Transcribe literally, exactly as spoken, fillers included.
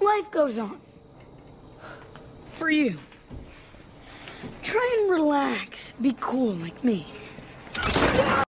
Life goes on. For you. Try and relax. Be cool like me.